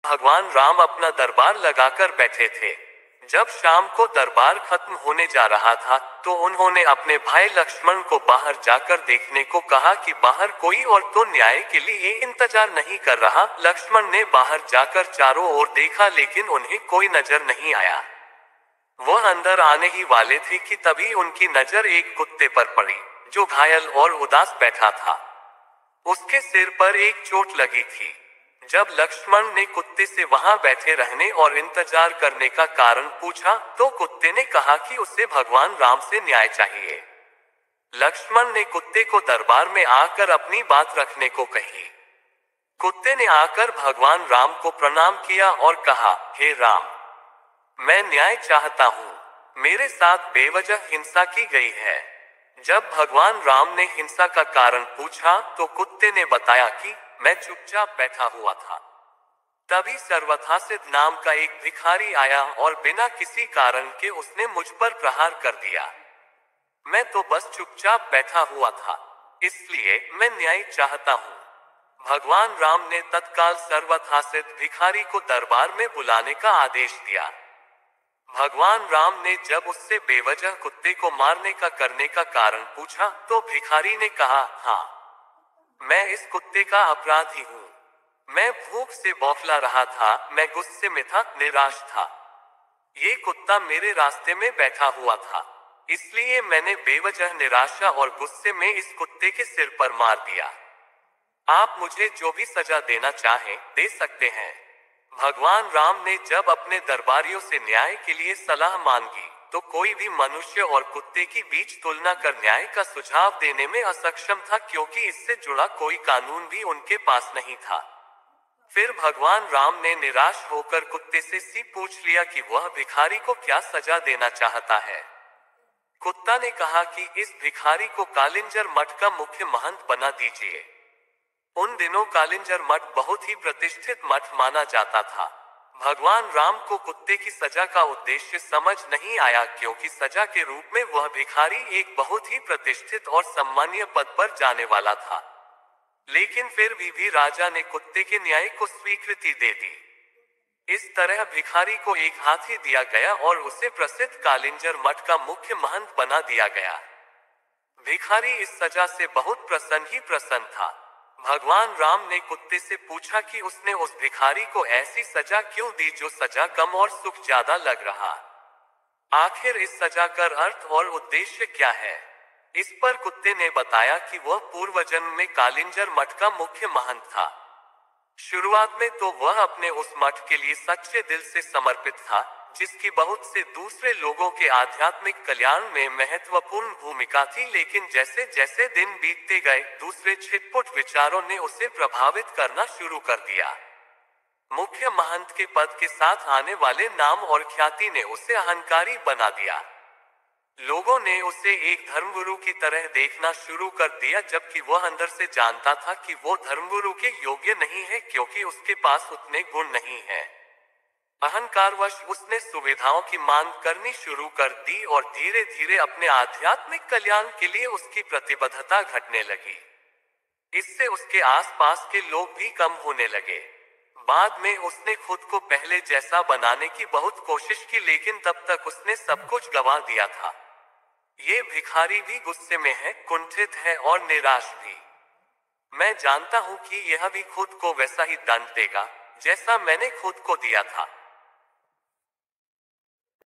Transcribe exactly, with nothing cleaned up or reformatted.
भगवान राम अपना दरबार लगाकर बैठे थे। जब शाम को दरबार खत्म होने जा रहा था तो उन्होंने अपने भाई लक्ष्मण को बाहर जाकर देखने को कहा कि बाहर कोई और तो न्याय के लिए इंतजार नहीं कर रहा। लक्ष्मण ने बाहर जाकर चारों ओर देखा लेकिन उन्हें कोई नजर नहीं आया। वह अंदर आने ही वाले थे कि तभी उनकी नजर एक कुत्ते पर पड़ी जो घायल और उदास बैठा था। उसके सिर पर एक चोट लगी थी। जब लक्ष्मण ने कुत्ते से वहां बैठे रहने और इंतजार करने का कारण पूछा तो कुत्ते ने कहा कि उसे भगवान राम से न्याय चाहिए। लक्ष्मण ने कुत्ते को दरबार में आकर अपनी बात रखने को कही। कुत्ते ने आकर भगवान राम को प्रणाम किया और कहा, हे राम, मैं न्याय चाहता हूँ। मेरे साथ बेवजह हिंसा की गई है। जब भगवान राम ने हिंसा का कारण पूछा तो कुत्ते ने बताया कि मैं चुपचाप बैठा हुआ था। तभी सर्वथासिद नाम का एक भिखारी आया और बिना किसी कारण के उसने मुझ पर प्रहार कर दिया। मैं तो बस चुपचाप बैठा हुआ था, इसलिए मैं न्याय चाहता हूँ। भगवान राम ने तत्काल सर्वथासिद भिखारी को दरबार में बुलाने का आदेश दिया। भगवान राम ने जब उससे बेवजह कुत्ते को मारने का करने का कारण पूछा तो भिखारी ने कहा, हाँ, मैं इस कुत्ते का अपराधी हूँ। मैं भूख से बौखला रहा था, मैं गुस्से में था, निराश था। ये कुत्ता मेरे रास्ते में बैठा हुआ था, इसलिए मैंने बेवजह निराशा और गुस्से में इस कुत्ते के सिर पर मार दिया। आप मुझे जो भी सजा देना चाहें, दे सकते हैं। भगवान राम ने जब अपने दरबारियों से न्याय के लिए सलाह मांगी तो कोई भी मनुष्य और कुत्ते की बीच तुलना कर न्याय का सुझाव देने में असक्षम था, क्योंकि इससे जुड़ा कोई कानून भी उनके पास नहीं था। फिर भगवान राम ने निराश होकर कुत्ते से सी पूछ लिया कि वह भिखारी को क्या सजा देना चाहता है। कुत्ता ने कहा कि इस भिखारी को कालिंजर मठ का मुख्य महंत बना दीजिए। उन दिनों कालिंजर मठ बहुत ही प्रतिष्ठित मठ माना जाता था। भगवान राम को कुत्ते की सजा का उद्देश्य समझ नहीं आया, क्योंकि सजा के रूप में वह भिखारी एक बहुत ही प्रतिष्ठित और सम्मानीय पद पर जाने वाला था। लेकिन फिर भी, भी राजा ने कुत्ते के न्याय को स्वीकृति दे दी। इस तरह भिखारी को एक हाथी दिया गया और उसे प्रसिद्ध कालिंजर मठ का मुख्य महंत बना दिया गया। भिखारी इस सजा से बहुत प्रसन्न ही प्रसन्न था। भगवान राम ने कुत्ते से पूछा कि उसने उस भिखारी को ऐसी सजा क्यों दी जो सजा कम और सुख ज्यादा लग रहा। आखिर इस सजा का अर्थ और उद्देश्य क्या है? इस पर कुत्ते ने बताया कि वह पूर्व जन्म में कालिंजर मठ का मुख्य महंत था। शुरुआत में तो वह अपने उस मठ के लिए सच्चे दिल से समर्पित था, जिसकी बहुत से दूसरे लोगों के आध्यात्मिक कल्याण में महत्वपूर्ण भूमिका थी। लेकिन जैसे जैसे दिन बीतते गए, दूसरे छिटपुट विचारों ने उसे प्रभावित करना शुरू कर दिया। मुख्य महंत के पद के साथ आने वाले नाम और ख्याति ने उसे अहंकारी बना दिया। लोगों ने उसे एक धर्मगुरु की तरह देखना शुरू कर दिया, जबकि वह अंदर से जानता था कि वो धर्मगुरु के योग्य नहीं है, क्योंकि उसके पास उतने गुण नहीं है। अहंकारवश उसने सुविधाओं की मांग करनी शुरू कर दी और धीरे धीरे अपने आध्यात्मिक कल्याण के लिए उसकी प्रतिबद्धता घटने लगी। इससे उसके आसपास के लोग भी कम होने लगे। बाद में उसने खुद को पहले जैसा बनाने की बहुत कोशिश की, लेकिन तब तक उसने सब कुछ गंवा दिया था। ये भिखारी भी गुस्से में है, कुंठित है और निराश भी। मैं जानता हूं कि यह भी खुद को वैसा ही दंड देगा जैसा मैंने खुद को दिया था।